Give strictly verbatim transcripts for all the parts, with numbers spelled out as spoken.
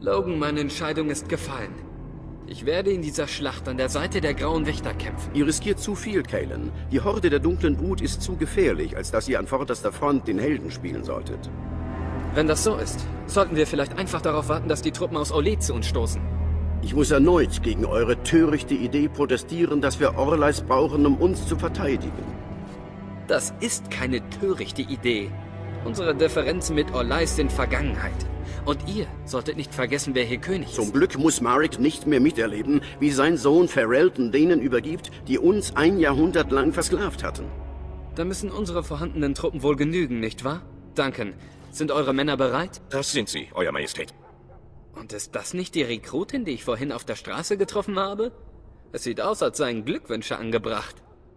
Logan, meine Entscheidung ist gefallen. Ich werde in dieser Schlacht an der Seite der Grauen Wächter kämpfen. Ihr riskiert zu viel, Kalen. Die Horde der dunklen Brut ist zu gefährlich, als dass ihr an vorderster Front den Helden spielen solltet. Wenn das so ist, sollten wir vielleicht einfach darauf warten, dass die Truppen aus Orlais zu uns stoßen. Ich muss erneut gegen eure törichte Idee protestieren, dass wir Orlais brauchen, um uns zu verteidigen. Das ist keine törichte Idee. Unsere Differenzen mit Orlais sind Vergangenheit. Und ihr solltet nicht vergessen, wer hier König ist. Zum Glück muss Marek nicht mehr miterleben, wie sein Sohn Ferelden denen übergibt, die uns ein Jahrhundert lang versklavt hatten. Da müssen unsere vorhandenen Truppen wohl genügen, nicht wahr? Duncan, sind eure Männer bereit? Das sind sie, Euer Majestät. Und ist das nicht die Rekrutin, die ich vorhin auf der Straße getroffen habe? Es sieht aus, als seien Glückwünsche angebracht.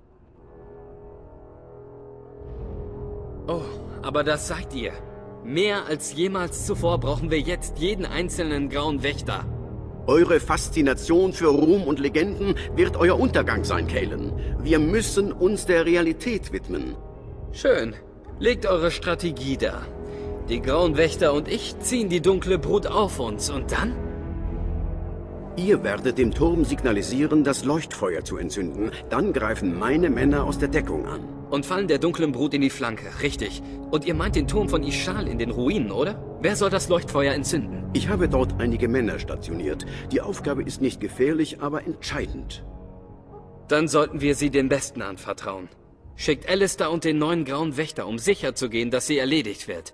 Oh, aber das seid ihr. Mehr als jemals zuvor brauchen wir jetzt jeden einzelnen Grauen Wächter. Eure Faszination für Ruhm und Legenden wird euer Untergang sein, Kalen. Wir müssen uns der Realität widmen. Schön. Legt eure Strategie dar. Die Grauen Wächter und ich ziehen die dunkle Brut auf uns und dann? Ihr werdet dem Turm signalisieren, das Leuchtfeuer zu entzünden. Dann greifen meine Männer aus der Deckung an. Und fallen der dunklen Brut in die Flanke, richtig. Und ihr meint den Turm von Ishal in den Ruinen, oder? Wer soll das Leuchtfeuer entzünden? Ich habe dort einige Männer stationiert. Die Aufgabe ist nicht gefährlich, aber entscheidend. Dann sollten wir sie den Besten anvertrauen. Schickt Alistair und den neuen Grauen Wächter, um sicherzugehen, dass sie erledigt wird.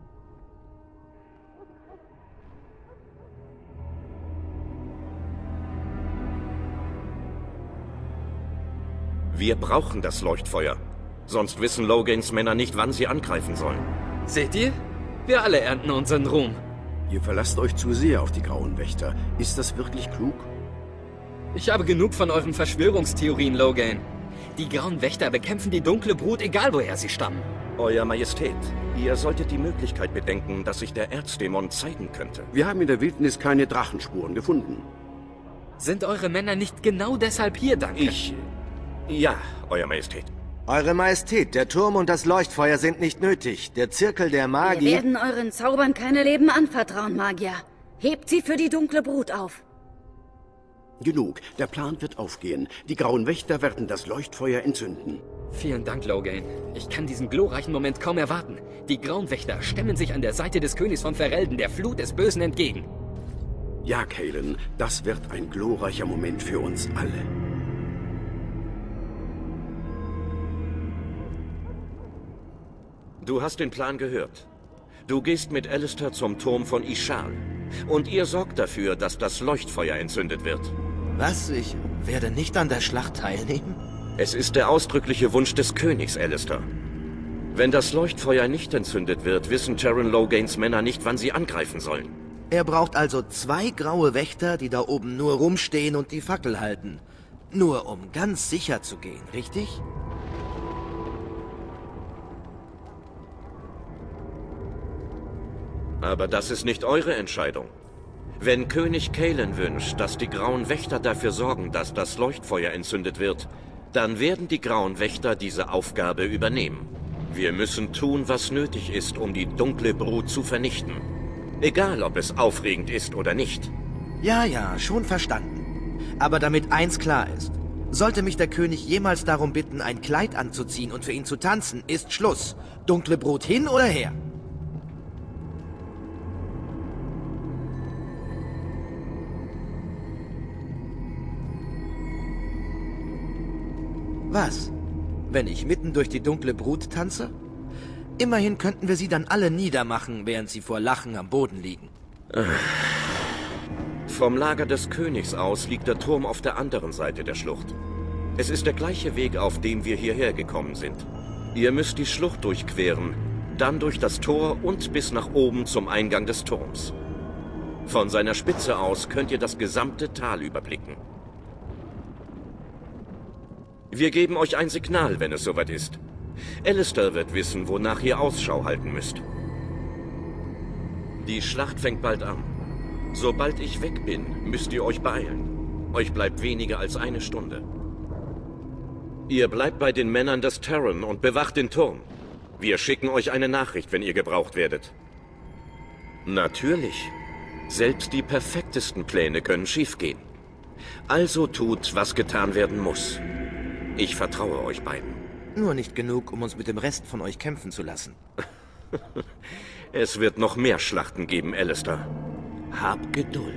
Wir brauchen das Leuchtfeuer. Sonst wissen Logans Männer nicht, wann sie angreifen sollen. Seht ihr? Wir alle ernten unseren Ruhm. Ihr verlasst euch zu sehr auf die Grauen Wächter. Ist das wirklich klug? Ich habe genug von euren Verschwörungstheorien, Logan. Die Grauen Wächter bekämpfen die dunkle Brut, egal woher sie stammen. Euer Majestät, ihr solltet die Möglichkeit bedenken, dass sich der Erzdämon zeigen könnte. Wir haben in der Wildnis keine Drachenspuren gefunden. Sind eure Männer nicht genau deshalb hier, danke? Ich... Ja, Euer Majestät. Eure Majestät, der Turm und das Leuchtfeuer sind nicht nötig. Der Zirkel der Magie... Wir werden euren Zaubern keine Leben anvertrauen, Magier. Hebt sie für die dunkle Brut auf. Genug. Der Plan wird aufgehen. Die Grauen Wächter werden das Leuchtfeuer entzünden. Vielen Dank, Logan. Ich kann diesen glorreichen Moment kaum erwarten. Die Grauen Wächter stemmen sich an der Seite des Königs von Ferelden, der Flut des Bösen, entgegen. Ja, Kalen, das wird ein glorreicher Moment für uns alle. Du hast den Plan gehört. Du gehst mit Alistair zum Turm von Ishal. Und ihr sorgt dafür, dass das Leuchtfeuer entzündet wird. Was? Ich werde nicht an der Schlacht teilnehmen? Es ist der ausdrückliche Wunsch des Königs, Alistair. Wenn das Leuchtfeuer nicht entzündet wird, wissen Terran Logans Männer nicht, wann sie angreifen sollen. Er braucht also zwei graue Wächter, die da oben nur rumstehen und die Fackel halten. Nur um ganz sicher zu gehen, richtig? Aber das ist nicht eure Entscheidung. Wenn König Kalen wünscht, dass die Grauen Wächter dafür sorgen, dass das Leuchtfeuer entzündet wird, dann werden die Grauen Wächter diese Aufgabe übernehmen. Wir müssen tun, was nötig ist, um die dunkle Brut zu vernichten. Egal, ob es aufregend ist oder nicht. Ja, ja, schon verstanden. Aber damit eins klar ist. Sollte mich der König jemals darum bitten, ein Kleid anzuziehen und für ihn zu tanzen, ist Schluss. Dunkle Brut hin oder her. Was? Wenn ich mitten durch die dunkle Brut tanze? Immerhin könnten wir sie dann alle niedermachen, während sie vor Lachen am Boden liegen. Vom Lager des Königs aus liegt der Turm auf der anderen Seite der Schlucht. Es ist der gleiche Weg, auf dem wir hierher gekommen sind. Ihr müsst die Schlucht durchqueren, dann durch das Tor und bis nach oben zum Eingang des Turms. Von seiner Spitze aus könnt ihr das gesamte Tal überblicken. Wir geben euch ein Signal, wenn es soweit ist. Alistair wird wissen, wonach ihr Ausschau halten müsst. Die Schlacht fängt bald an. Sobald ich weg bin, müsst ihr euch beeilen. Euch bleibt weniger als eine Stunde. Ihr bleibt bei den Männern des Terran und bewacht den Turm. Wir schicken euch eine Nachricht, wenn ihr gebraucht werdet. Natürlich. Selbst die perfektesten Pläne können schiefgehen. Also tut, was getan werden muss. Ich vertraue euch beiden. Nur nicht genug, um uns mit dem Rest von euch kämpfen zu lassen. Es wird noch mehr Schlachten geben, Alistair. Hab Geduld.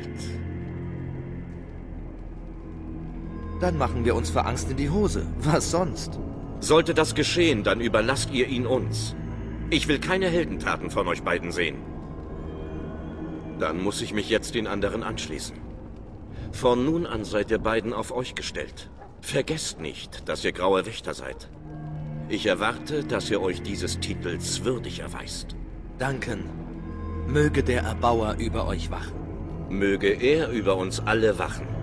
Dann machen wir uns vor Angst in die Hose. Was sonst? Sollte das geschehen, dann überlasst ihr ihn uns. Ich will keine Heldentaten von euch beiden sehen. Dann muss ich mich jetzt den anderen anschließen. Von nun an seid ihr beiden auf euch gestellt. Vergesst nicht, dass ihr graue Wächter seid. Ich erwarte, dass ihr euch dieses Titels würdig erweist. Danken. Möge der Erbauer über euch wachen. Möge er über uns alle wachen.